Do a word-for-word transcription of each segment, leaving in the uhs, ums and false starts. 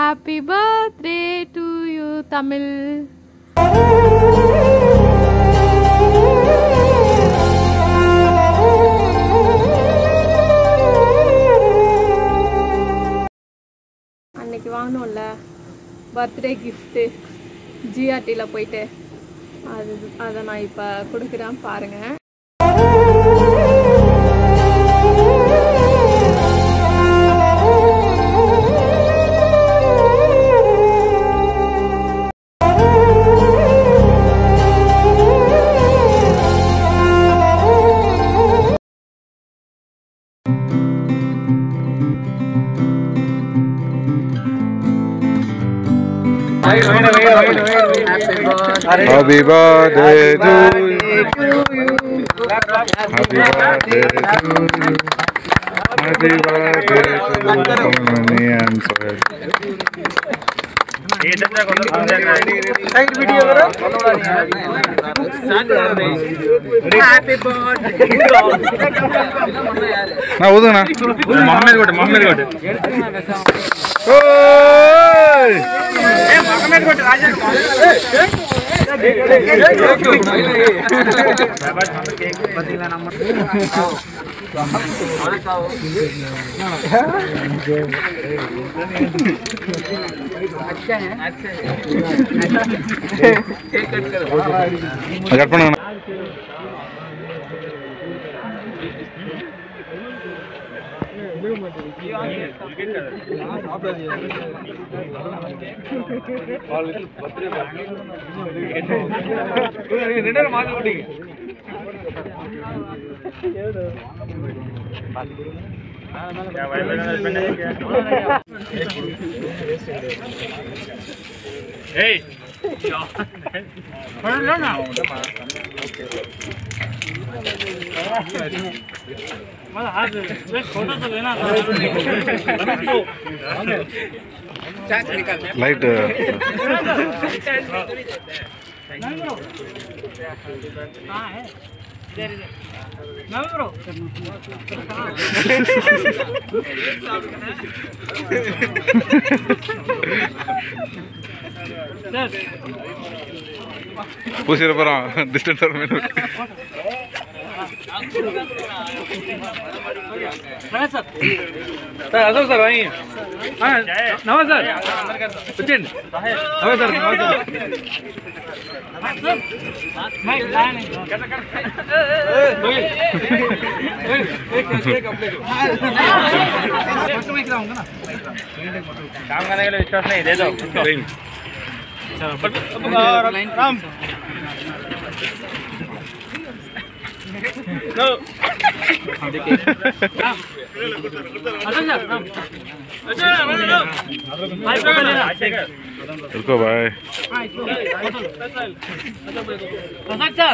Happy birthday to you, Tamil. அன்னைக்கு வாங்கணும்ல birthday gift ஜிஆர்டியில் போயிட்டு அது அதை நான் இப்போ கொடுக்குறேன் பாருங்கள். Happy birthday to you. Happy birthday to you. Happy birthday to Mani and Sohail. Side video करो. Happy birthday. ना वो तो ना. मोहम्मद कोट मोहम्मद कोट. ओए. ए मोहम्मद कोट राजा. पतिला नंबर. अच्छा है अच्छा है केक कट करो कट பண்ணுங்க ரெண்டர மாங்க குடிங்க क्या भाई लगा बने क्या ए पर ना ना मतलब हाथ एक फोटो तो लेना चाक निकाल लाइट हां है इधर इधर ना ब्रो पूछ रहा पर डिस्टेंस और में सर सर असो सर वहीं हां नमस्कार सचिन नमस्कार नमस्कार मैं लाया नहीं कर कर ए एक एक अपने को फोटो में कराऊंगा ना काम करने के लिए विश्वास नहीं दे दो चलो राम नो देखिए राम अच्छा राम अच्छा लो भाई फोटो लेना रुको भाई अच्छा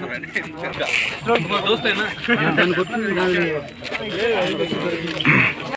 दोस्त है ना